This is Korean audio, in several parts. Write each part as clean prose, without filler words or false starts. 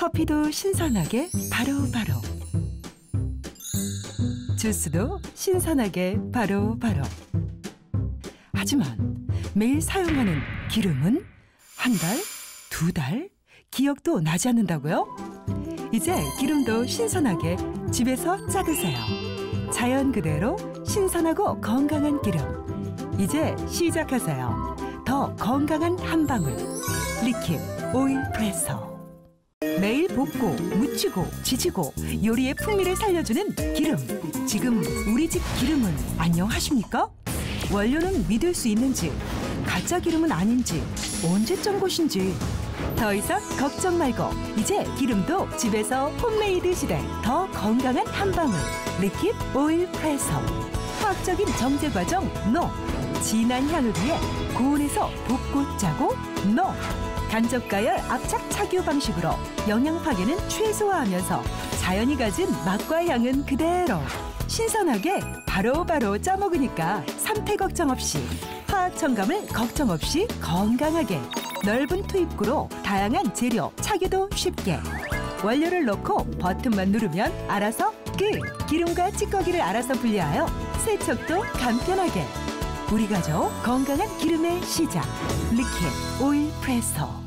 커피도 신선하게 바로바로. 주스도 신선하게 바로바로. 하지만 매일 사용하는 기름은 한 달, 두 달, 기억도 나지 않는다고요? 이제 기름도 신선하게 집에서 짜 드세요. 자연 그대로 신선하고 건강한 기름. 이제 시작하세요. 더 건강한 한 방울. 리퀴드 오일 프레서. 매일 볶고 무치고 지지고 요리의 풍미를 살려주는 기름. 지금 우리 집 기름은 안녕하십니까? 원료는 믿을 수 있는지, 가짜 기름은 아닌지, 언제 짠 것인지 더 이상 걱정 말고 이제 기름도 집에서 홈메이드 시대. 더 건강한 한 방울. 리퀴드 오일 프레서. 화학적인 정제 과정 NO. 진한 향을 위해 고온에서 볶고 짜고 NO. 간접가열 압착 착유 방식으로 영양 파괴는 최소화하면서 자연이 가진 맛과 향은 그대로. 신선하게 바로바로 짜 먹으니까 상태 걱정 없이, 화학 첨가물 걱정 없이 건강하게. 넓은 투입구로 다양한 재료 착유도 쉽게. 원료를 넣고 버튼만 누르면 알아서 끝! 기름과 찌꺼기를 알아서 분리하여 세척도 간편하게. 우리 가족 건강한 기름의 시작. 리퀴드 오일 프레서.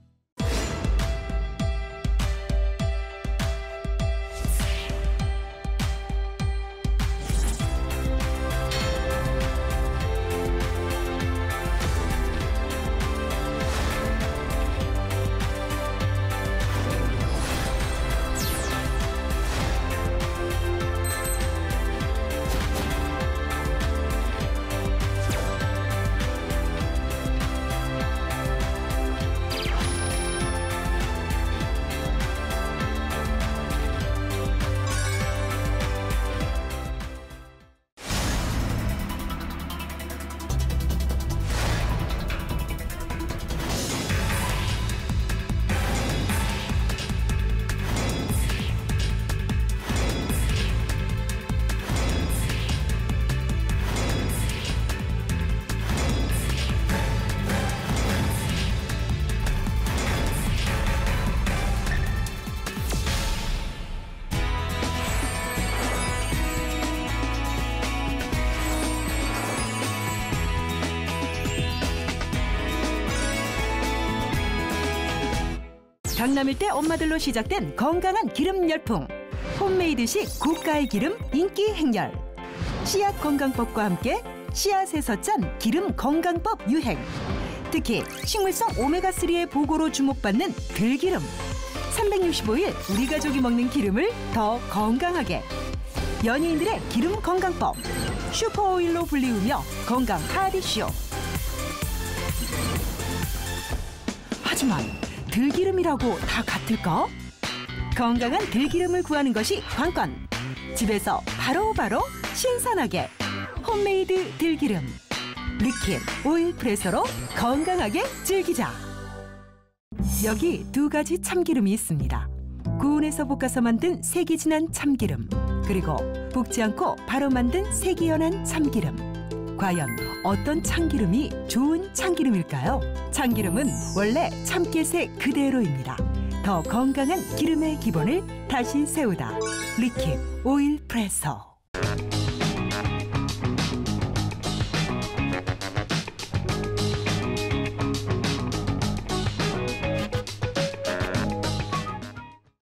강남일대 엄마들로 시작된 건강한 기름 열풍. 홈메이드식 고가의 기름 인기 행렬. 씨앗 건강법과 함께 씨앗에서 짠 기름 건강법 유행. 특히 식물성 오메가3의 보고로 주목받는 들기름. 365일 우리 가족이 먹는 기름을 더 건강하게. 연예인들의 기름 건강법. 슈퍼오일로 불리우며 건강 하디쇼. 하지만 들기름이라고 다 같을까? 건강한 들기름을 구하는 것이 관건. 집에서 바로바로 신선하게 홈메이드 들기름. 리퀴드 오일 프레서로 건강하게 즐기자. 여기 두 가지 참기름이 있습니다. 고온에서 볶아서 만든 색이 진한 참기름, 그리고 볶지 않고 바로 만든 색이 연한 참기름. 과연 어떤 참기름이 좋은 참기름일까요? 참기름은 원래 참깨색 그대로입니다. 더 건강한 기름의 기본을 다시 세우다. 리퀴드 오일 프레서.